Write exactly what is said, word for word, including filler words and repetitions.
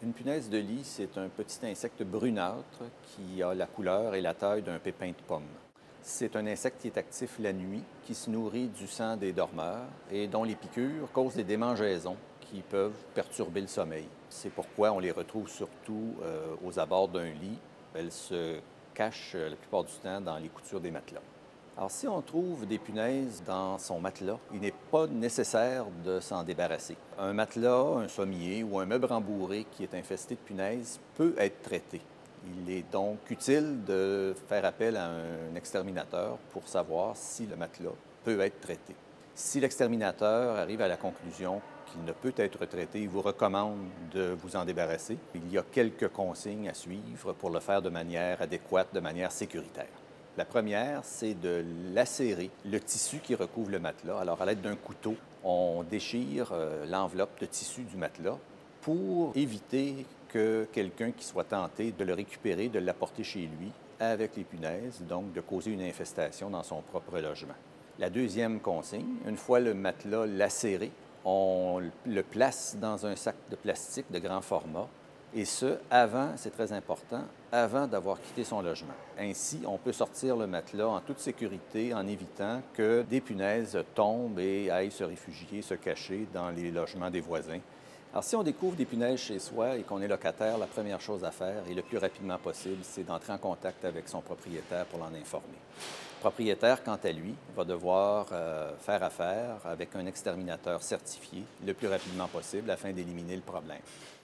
Une punaise de lit, c'est un petit insecte brunâtre qui a la couleur et la taille d'un pépin de pomme. C'est un insecte qui est actif la nuit, qui se nourrit du sang des dormeurs et dont les piqûres causent des démangeaisons qui peuvent perturber le sommeil. C'est pourquoi on les retrouve surtout euh, aux abords d'un lit. Elles se cachent euh, la plupart du temps dans les coutures des matelas. Alors, si on trouve des punaises dans son matelas, il n'est pas nécessaire de s'en débarrasser. Un matelas, un sommier ou un meuble rembourré qui est infesté de punaises peut être traité. Il est donc utile de faire appel à un exterminateur pour savoir si le matelas peut être traité. Si l'exterminateur arrive à la conclusion qu'il ne peut être traité, il vous recommande de vous en débarrasser. Il y a quelques consignes à suivre pour le faire de manière adéquate, de manière sécuritaire. La première, c'est de lacérer le tissu qui recouvre le matelas. Alors, à l'aide d'un couteau, on déchire euh, l'enveloppe de tissu du matelas pour éviter que quelqu'un qui soit tenté de le récupérer, de l'apporter chez lui avec les punaises, donc de causer une infestation dans son propre logement. La deuxième consigne, une fois le matelas lacéré, on le place dans un sac de plastique de grand format, et ce, avant, c'est très important, avant d'avoir quitté son logement. Ainsi, on peut sortir le matelas en toute sécurité en évitant que des punaises tombent et aillent se réfugier, se cacher dans les logements des voisins. Alors, si on découvre des punaises chez soi et qu'on est locataire, la première chose à faire, et le plus rapidement possible, c'est d'entrer en contact avec son propriétaire pour l'en informer. Le propriétaire, quant à lui, va devoir euh, faire affaire avec un exterminateur certifié le plus rapidement possible afin d'éliminer le problème.